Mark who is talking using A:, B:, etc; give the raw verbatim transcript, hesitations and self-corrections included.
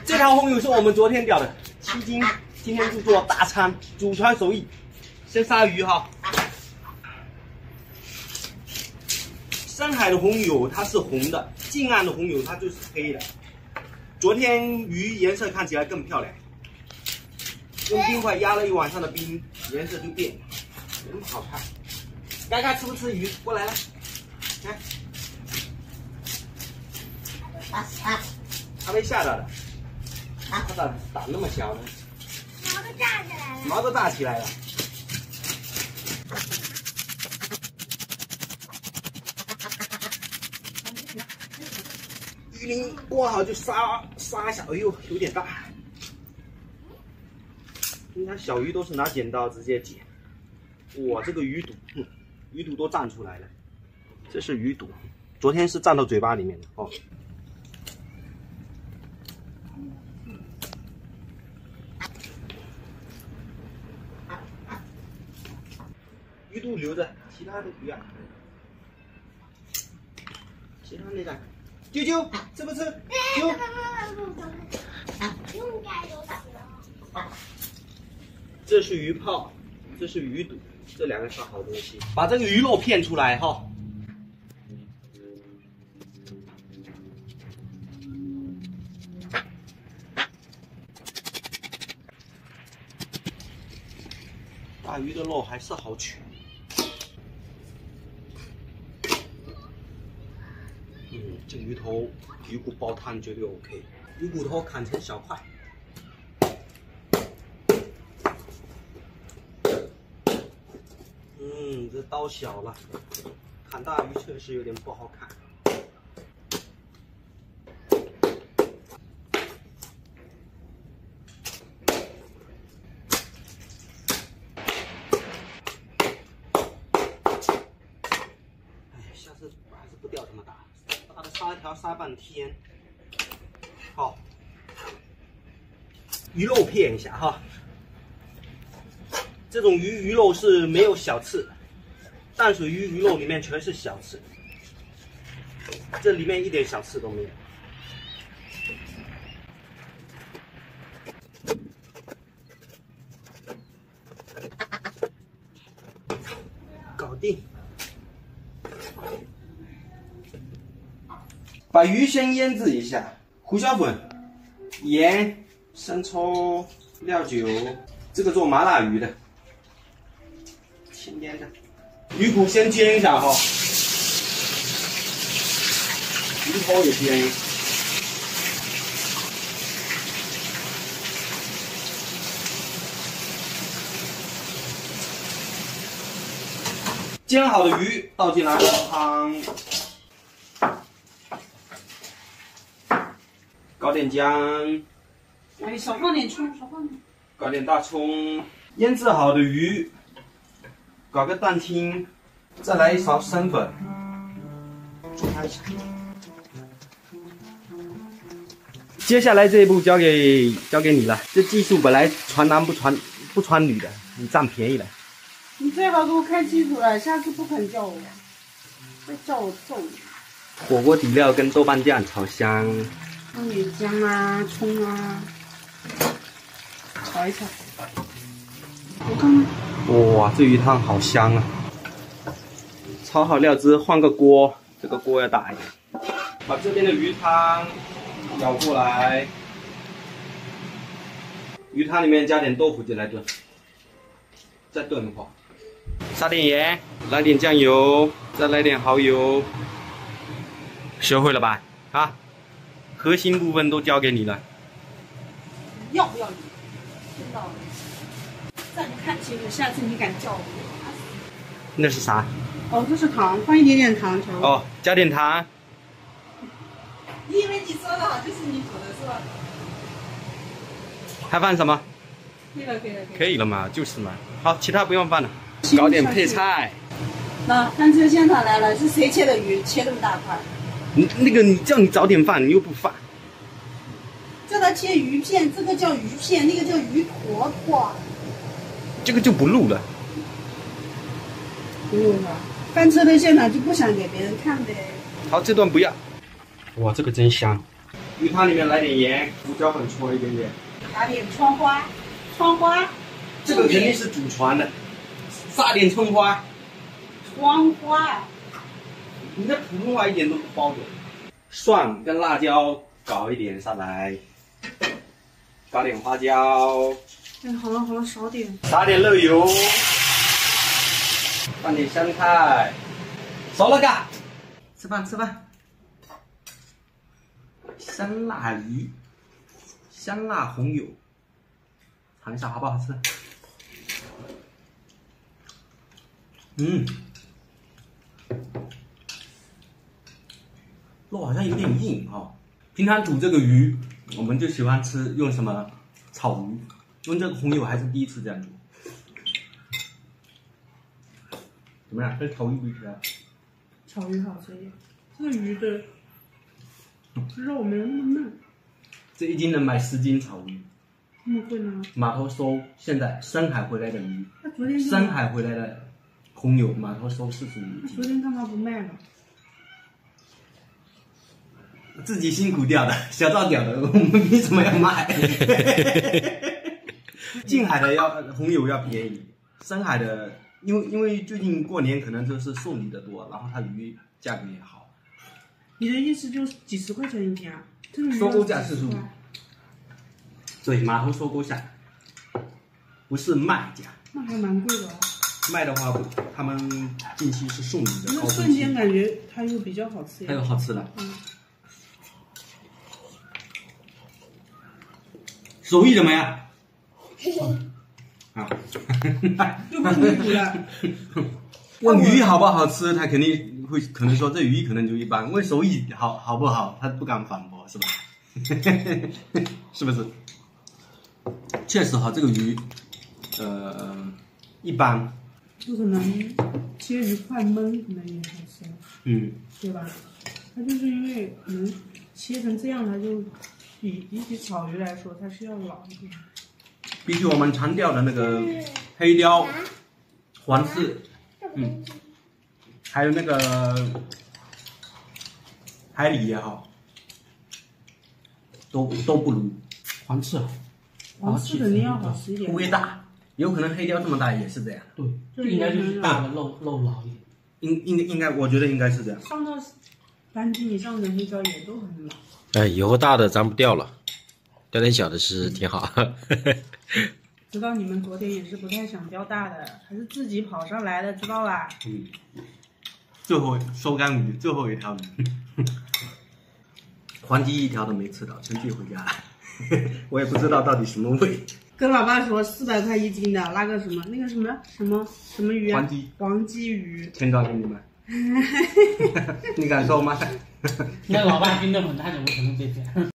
A: 这条红油是我们昨天钓的，七斤，今天就做大餐，祖传手艺。先杀鱼哈。深海的红油它是红的，近岸的红油它就是黑的。昨天鱼颜色看起来更漂亮，用冰块压了一晚上的冰，颜色就变了，那么好看。该该吃不吃鱼？过来了，来。还没下来的，它咋胆那么小呢？
B: 毛都炸起来了。
A: 毛都炸起来了。鱼鳞过好就杀杀一下，哎呦，有点大。平常小鱼都是拿剪刀直接剪，哇，这个鱼肚，哼，鱼肚都站出来了。这是鱼肚，昨天是站到嘴巴里面的哦。鱼肚留着，其他的鱼啊，其他那个，啾啾吃不吃？啾。
B: 应该都吃了。
A: 这是鱼泡，这是鱼肚，这两个是好东西。把这个鱼肉片出来哈。大鱼的肉还是好取。嗯，这鱼头鱼骨煲汤绝对 OK。鱼骨头砍成小块。嗯，这刀小了，砍大鱼确实有点不好看。下次还是不钓这么大，大的杀一条杀半天。好，鱼肉片一下哈。这种鱼鱼肉是没有小刺的，淡水鱼鱼肉里面全是小刺，这里面一点小刺都没有。搞定。把鱼先腌制一下，胡椒粉、盐、生抽、料酒，这个做麻辣鱼的，清腌的。鱼骨先煎一下哈，鱼头也煎。煎好的鱼倒进来煲汤。搞点姜，
C: 哎，少放点葱，少放点。
A: 搞点大葱，腌制好的鱼，搞个蛋清，再来一勺生粉，煮它一下。接下来这一步交给交给你了，这技术本来传男不传不传女的，你占便宜了。
C: 你最好给我看清楚了，下次不肯叫我，再叫我揍你。
A: 火锅底料跟豆瓣酱炒香。
C: 放点姜啊、葱啊，炒一炒。我看看。
A: 哇，这鱼汤好香啊！炒好料汁，换个锅，这个锅要大一点。把这边的鱼汤舀过来，鱼汤里面加点豆腐进来炖，再炖一会儿。撒点盐，来点酱油，再来点蚝油。学会了吧？啊！核心部分都交给你了。
C: 要不要你？听到了？再不看清楚，下次你敢叫我？
A: 那是啥？
C: 哦，这是糖，放一点点糖调。
A: 哦，加点糖。
C: 你以为你说的好就是你煮的是吧？
A: 还放什么？
C: 可以了，可以了，
A: 可以了嘛，就是嘛。好，其他不用放了。搞点配菜。
C: 那餐车现场来了，是谁切的鱼？切这么大块？
A: 你那个，你叫你早点放，你又不放。
C: 叫他切鱼片，这个叫鱼片，那个叫鱼坨坨。
A: 这个就不录了。
C: 不录了。翻车的现场就不想给别人看呗。
A: 好，这段不要。哇，这个真香。 鱼汤里面来点盐，胡椒粉搓一点点。
C: 打点葱花，葱花。
A: 这个肯定是祖传的，撒点葱花。
C: 葱花。
A: 你的普通话一点都不包准。蒜跟辣椒搞一点上来，搞点花椒。
C: 哎，好了好了，少点。
A: 撒点肉油，放点香菜，熟了嘎，吃饭吃饭。香辣鱼，香辣红油，尝一下好不好吃？嗯，肉好像有点硬哈、哦。平常煮这个鱼，我们就喜欢吃用什么炒鱼，用这个红油还是第一次这样煮。怎么样？跟炒鱼比起来？
C: 炒鱼好吃一点，这个鱼的肉没有那么嫩。
A: 这一斤能买十斤炒鱼。
C: 那么贵呢？
A: 码头收现在深海回来的鱼，
C: 那昨天
A: 深海回来的红油，码头收四十五斤。
C: 昨天干嘛不卖了？
A: 自己辛苦钓的，小赵钓的，我们凭什么要卖？近海的要红油要便宜，深海的，因为因为最近过年可能就是送礼的多，然后它鱼价格也好。
C: 你的意思就是几十块钱一斤啊？这个鱼
A: 收购价四十五。对，码头收购价，不是卖价。
C: 那还蛮贵的哦。
A: 卖的话，他们近期是送礼的。
C: 那瞬间感觉它又比较好吃。
A: 它有好吃的。
C: 嗯。
A: 手艺怎么样？啊，
C: 就问你煮了。
A: 问鱼好不好吃，他肯定会可能说这鱼可能就一般。问手艺好好不好，他不敢反驳，是吧？是不是？确实哈，这个鱼，呃，一般。
C: 就可能切鱼块焖可能也好吃。
A: 嗯。
C: 对吧？它就是因为可能切成这样，它就比比起炒鱼来说，它是要老一点。
A: 比起我们常钓的那个黑鲷、黄刺，嗯，还有那个海里也好，都都不如黄刺。
C: 黄刺肯定要好吃一点。
A: 部位大，有可能黑鲷这么大也是这样。
D: 对，这应该就是大的肉肉老一点。
A: 应应应该，我觉得应该是这样。
C: 上到三斤以上的黑鲷也都很老。
E: 哎，以后大的咱不钓了，钓点小的是挺好。
C: 知道你们昨天也是不太想钓大的，还是自己跑上来的，知道吧？
A: 嗯。最后收干鱼，最后一条鱼，黄鲫一条都没吃到，全寄回家了。我也不知道到底什么味。
C: 跟老爸说四百块一斤的那个什么那个什么什么什么鱼啊？
A: 黄鲫。
C: 黄鲫鱼。
A: 真告诉你们。你敢说吗？
D: 那老爸听得很，他怎么可能被骗？